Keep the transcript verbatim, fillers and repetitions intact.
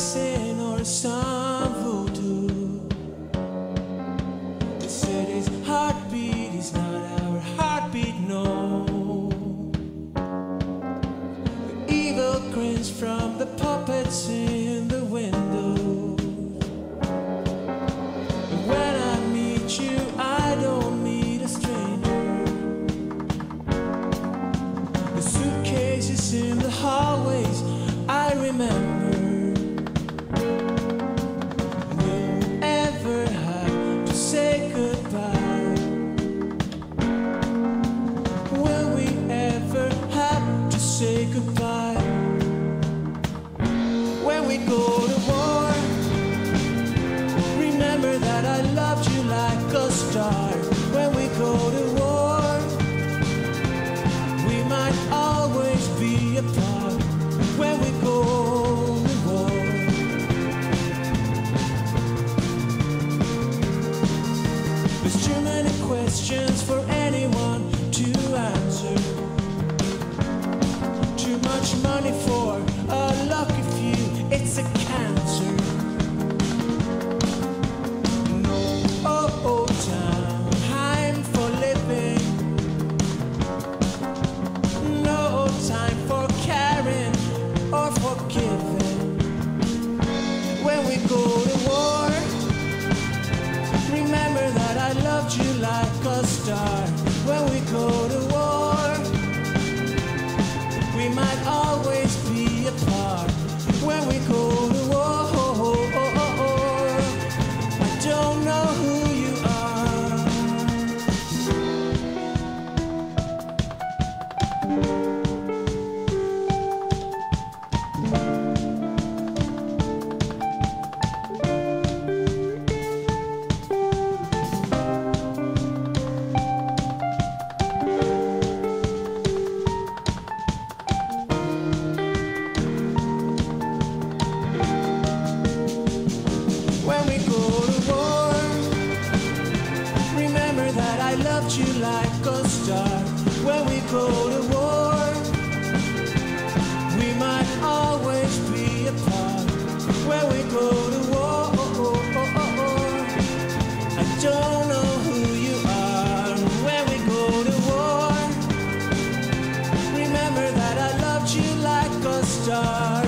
medicine or some voodoo. The city's heartbeat is not our heartbeat, no. The evil grins from the puppets in the window. And when I meet you, I don't meet a stranger. The suitcases in the hallways, I remember. We'll ever have to say goodbye. Will we ever have to say goodbye? When we go to war, remember that I loved you like a star. When we go to war, we might always be apart. When we go to war, there's too many questions for anyone to answer. Too much money for a lucky few, it's a cancer. No oh, oh, time for living, no time for caring or forgiving. When we go to war, remember that I loved you like a star. When we go to war, we might always be apart. When we go to war, I don't know who you are. When we go to war, remember that I loved you like a star. When we go to war, we might always be apart. When we go to war, I don't know who you are. When we go to war, remember that I loved you like a star.